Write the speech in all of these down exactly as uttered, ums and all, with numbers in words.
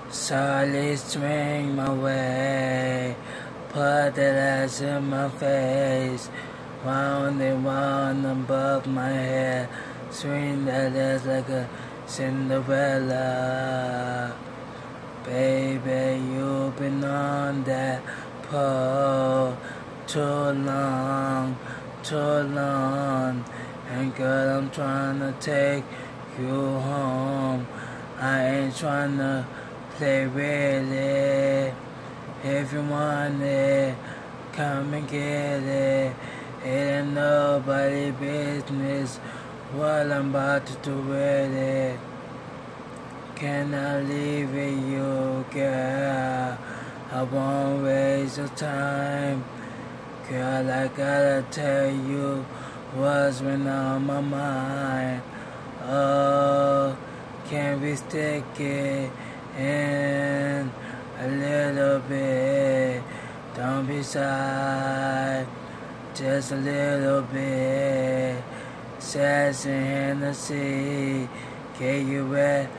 Slowly swing my way, put that ass in my face, round and round above my head, swing that ass like a Cinderella. Baby, you've been on that pole too long, too long, and girl, I'm trying to take you home. I ain't trying to play really. If you want it, come and get it. It ain't nobody business what I'm about to do with it. Can I leave with you, girl? I won't waste your time. Girl, I gotta tell you what's been on my mind. Oh, can we stick it in a little bit? Don't be shy, just a little bit. Sass and Hennessy, get you wet,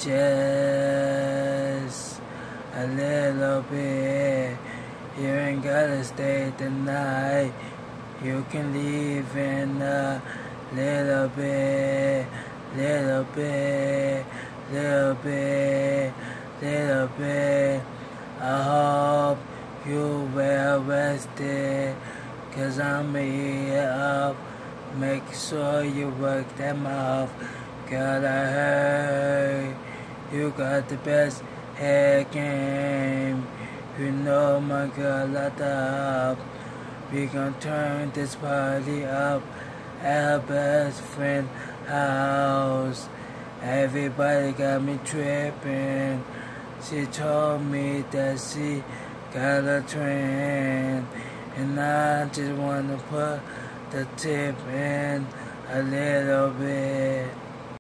just a little bit. You ain't gotta stay the night. You can leave in a little bit, little bit, little bit, little bit. I hope you well rested, cause I'ma eat it up. Make sure you work that mouth. Girl, I heard you got the best head game. You know my girl I love. We gon' turn this party up at her best friend house. Everybody got me tripping. She told me that she got a trend, and I just wanna put the tip in a little bit.